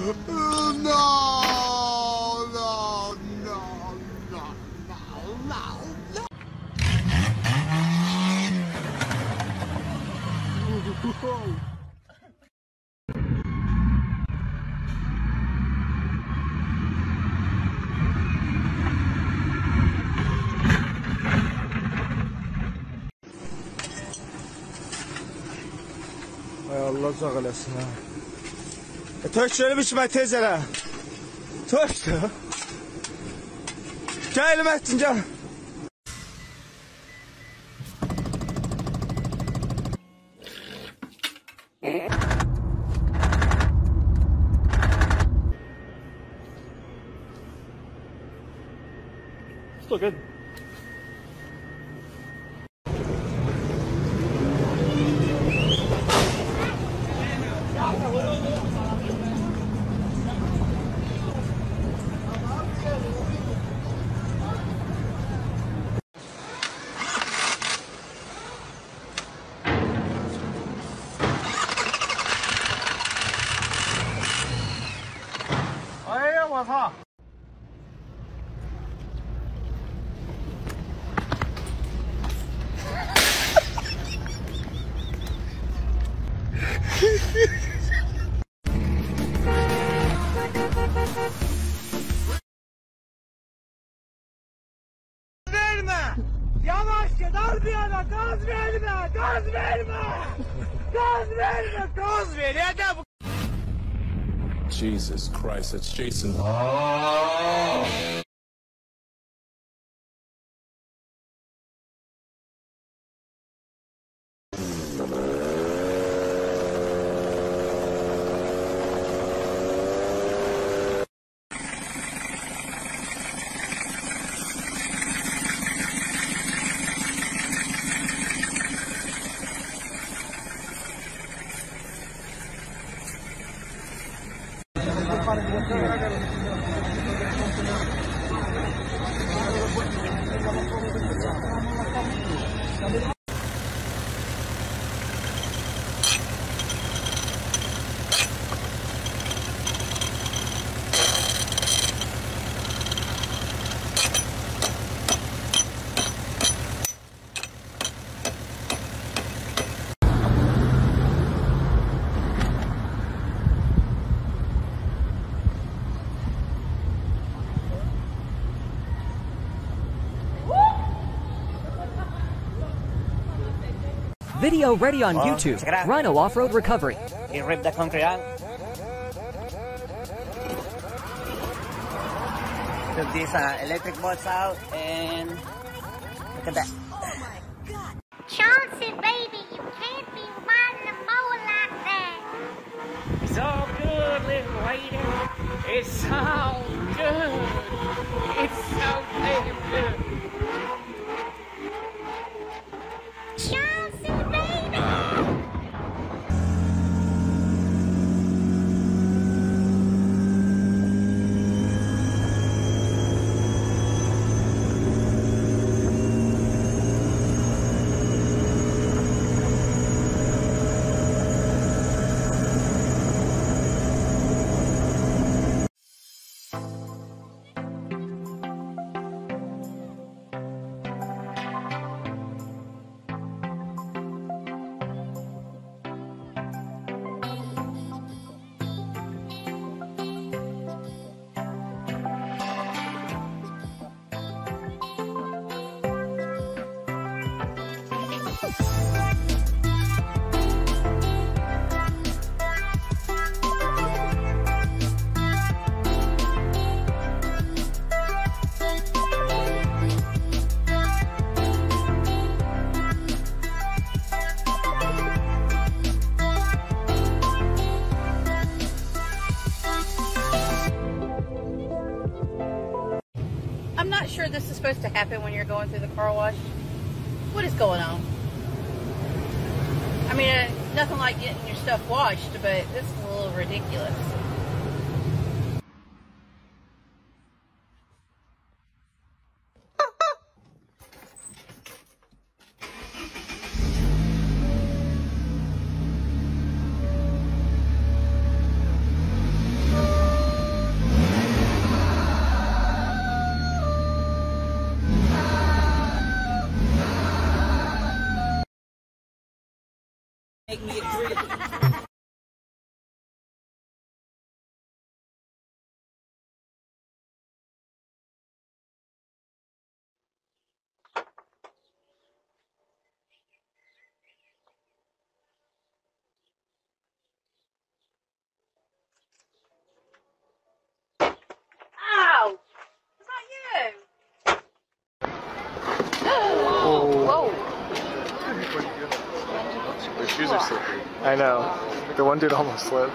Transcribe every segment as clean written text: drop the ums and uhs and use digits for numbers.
Ay Allah uzaq eləsin ha. Tök görüb içmə tez elə. Tökdür. Gəl Məhtin gəl. Still good. 哎呀，我操！ Verme! Yavaş git, az bir yana, gaz verme! Gaz verme! Gaz verme! Gaz ver! Ya da bu... Jesus Christ, it's Jason. Video ready on YouTube. Rhino Off-Road Recovery. He ripped the concrete out. Took these electric bolts out and look at that. Oh my God. Chauncey, baby, you can't be riding a mower like that. It's all good, little lady. It's all good. It's so damn good. Chauncey, baby. I'm not sure this is supposed to happen when you're going through the car wash. What is going on? I mean, nothing like getting your stuff washed, but this is a little ridiculous. I know. The one dude almost slipped.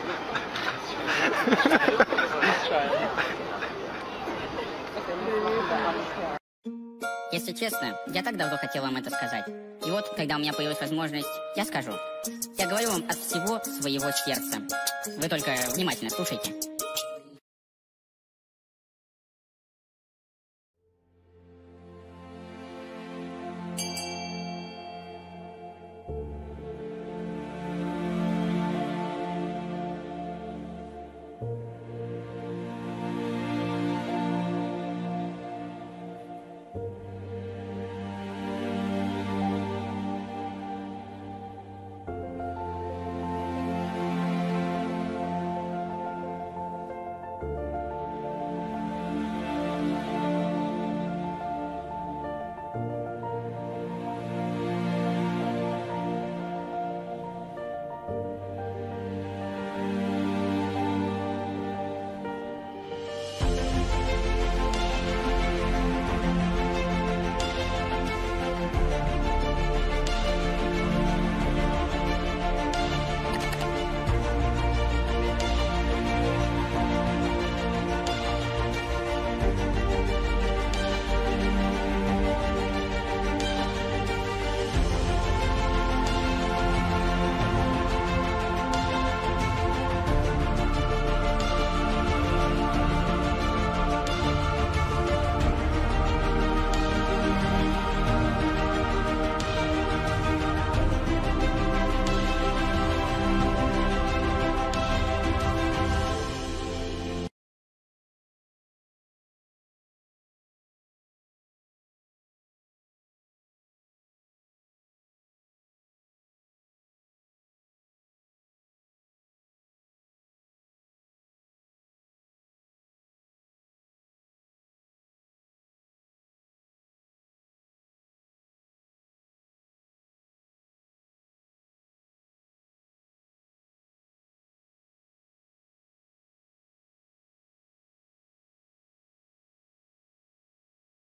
Если честно, я так давно хотел вам это сказать. И вот, когда у меня появилась возможность, я скажу. Я говорю вам от всего своего сердца. Вы только внимательно слушайте.